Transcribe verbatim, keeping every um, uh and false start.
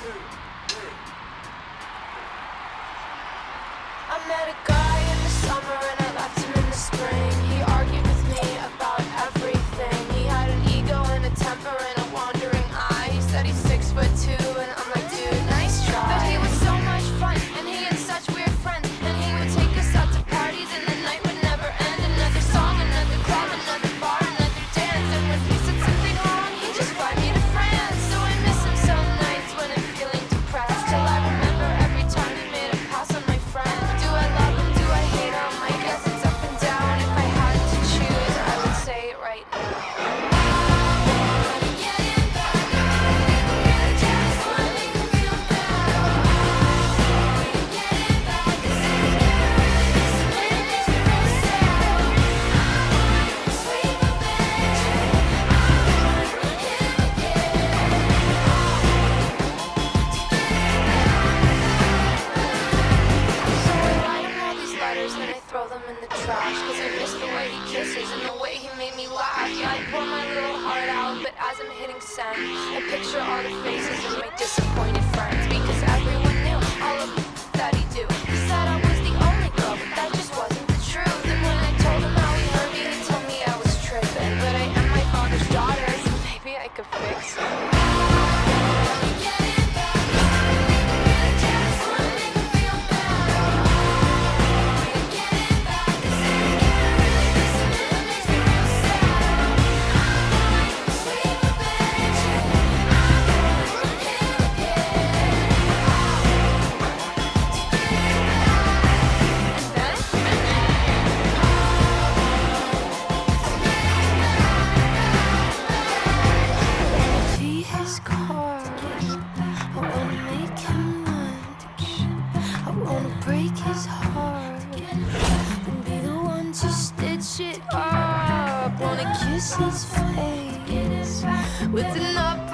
I met a guy in the summer and I left him in the spring. He argued with me about everything. He had an ego and a temper and a wandering eye. He said he's six foot two and I'm like, dude, nice try. But he was so much fun and he had such weird friends. And he would take us out to parties and the night would never end. Another song, another club, another bar, another dance. And when he said something wrong, he'd just fly me to France. So I miss him some nights when I'm feeling depressed. Till I remember every time he made a pass on my friend. Do I love him? Do I hate him? I guess it's up and down. If I had to choose, I would say it right now. And I throw them in the trash, cause I miss the way he kisses and the way he made me laugh. Yeah, I pour my little heart out, but as I'm hitting send, I picture all the faces of my disappointed friends. Because everyone knew all of the that he do. He said I was the only girl, but that just wasn't the truth. And when I told him how he hurt me, he told me I was tripping. But I am my father's daughter, so maybe I could fix it. Break his heart and be the one to stitch it up. Wanna kiss his face with an up